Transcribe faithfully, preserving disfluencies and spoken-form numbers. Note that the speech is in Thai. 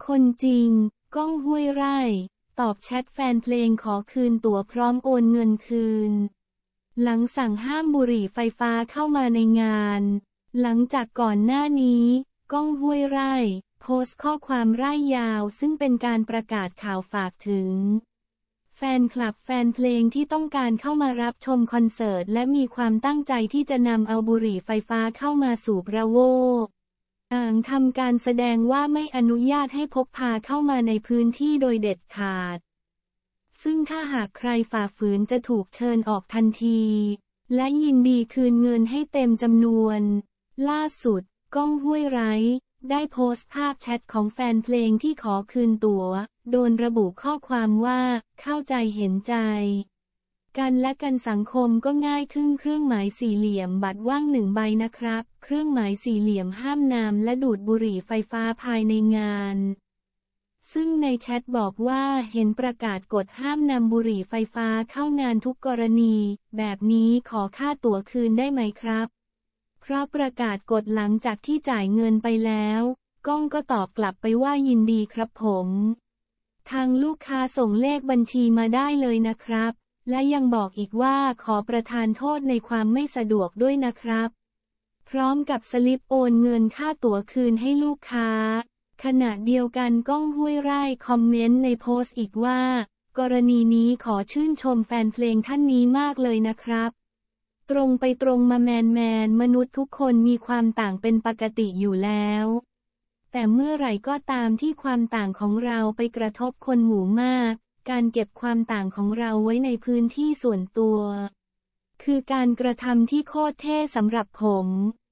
คนจริงก้อง ห้วยไร่ตอบแชทแฟนเพลงขอคืนตั๋วพร้อมโอนเงินคืนหลังสั่งห้ามบุหรี่ไฟฟ้าเข้ามาในงานหลังจากก่อนหน้านี้ก้อง ห้วยไร่โพสต์ข้อความร่ายยาวซึ่งเป็นการประกาศข่าวฝากถึงแฟนคลับแฟนเพลงที่ต้องการเข้ามารับชมคอนเสิร์ตและมีความตั้งใจที่จะนำเอาบุหรี่ไฟฟ้าเข้ามาสู่พระโวอ่างทำการแสดงว่าไม่อนุญาตให้พกพาเข้ามาในพื้นที่โดยเด็ดขาดซึ่งถ้าหากใครฝ่าฝืนจะถูกเชิญออกทันทีและยินดีคืนเงินให้เต็มจำนวนล่าสุดก้อง ห้วยไร่ได้โพสต์ภาพแชทของแฟนเพลงที่ขอคืนตั๋วโดยระบุข้อความว่าเข้าใจเห็นใจกันและกันสังคมก็ง่ายขึ้นเครื่องหมายสี่เหลี่ยมบัตรว่างหนึ่งใบนะครับเครื่องหมายสี่เหลี่ยมห้ามนำและดูดบุหรี่ไฟฟ้าภายในงานซึ่งในแชทบอกว่าเห็นประกาศกฎห้ามนำบุหรี่ไฟฟ้าเข้างานทุกกรณีแบบนี้ขอค่าตั๋วคืนได้ไหมครับเพราะประกาศกฎหลังจากที่จ่ายเงินไปแล้วก้องก็ตอบกลับไปว่ายินดีครับผมทางลูกค้าส่งเลขบัญชีมาได้เลยนะครับและยังบอกอีกว่าขอประทานโทษในความไม่สะดวกด้วยนะครับพร้อมกับสลิปโอนเงินค่าตั๋วคืนให้ลูกค้าขณะเดียวกันก้อง ห้วยไร่คอมเมนต์ในโพสต์อีกว่ากรณีนี้ขอชื่นชมแฟนเพลงท่านนี้มากเลยนะครับตรงไปตรงมาแมนแมนมนุษย์ทุกคนมีความต่างเป็นปกติอยู่แล้วแต่เมื่อไหร่ก็ตามที่ความต่างของเราไปกระทบคนหมู่มากการเก็บความต่างของเราไว้ในพื้นที่ส่วนตัวคือการกระทำที่โคตรเท่สำหรับผม